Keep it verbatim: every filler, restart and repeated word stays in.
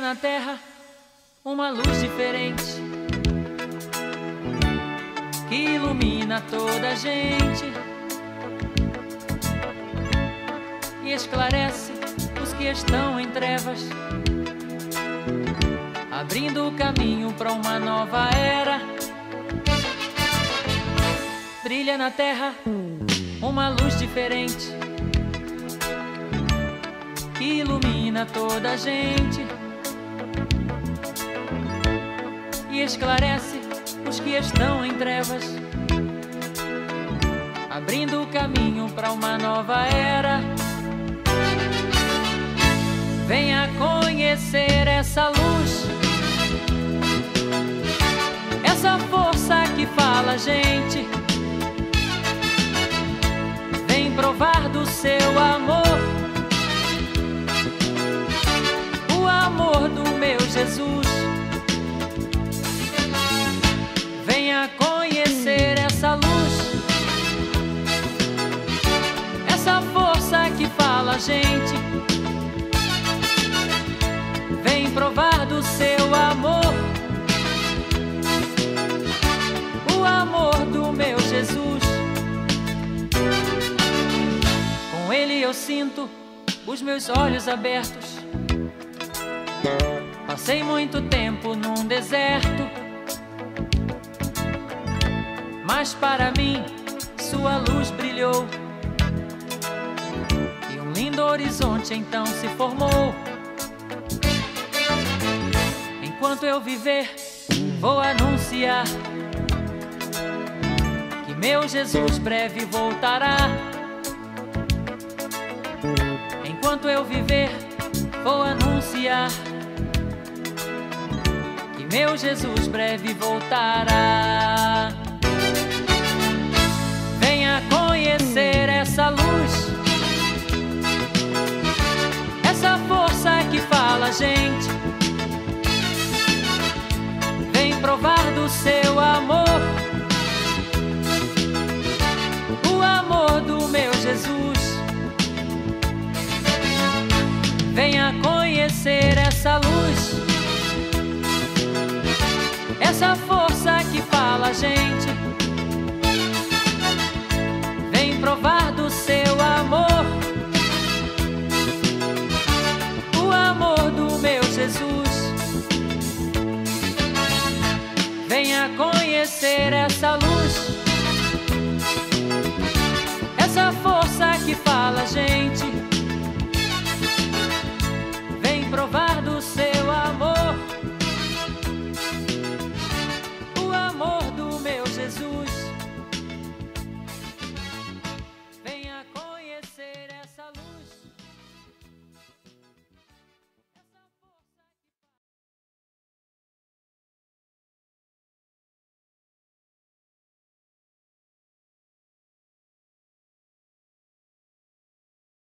na terra uma luz diferente que ilumina toda a gente e esclarece os que estão em trevas, abrindo o caminho para uma nova era. Brilha na terra uma luz diferente que ilumina toda a gente e esclarece os que estão em trevas, abrindo o caminho para uma nova era. Venha conhecer essa luz, essa força que fala a gente. Vem provar do seu amor, o amor do meu Jesus. Venha conhecer essa luz, essa força que fala a gente. Vem provar do seu amor, o amor do meu Jesus. Com ele eu sinto os meus olhos abertos. Passei muito tempo num deserto, mas para mim sua luz brilhou e um lindo horizonte então se formou. Enquanto eu viver, vou anunciar que meu Jesus breve voltará. Enquanto eu viver, vou anunciar que meu Jesus breve voltará. Venha conhecer essa luz, essa força que fala a gente. Vem provar do seu amor, o amor do meu Jesus. Venha conhecer essa luz, essa força que fala a gente. Vem provar do seu amor, o amor do meu Jesus. Venha conhecer essa luz, essa força que fala a gente.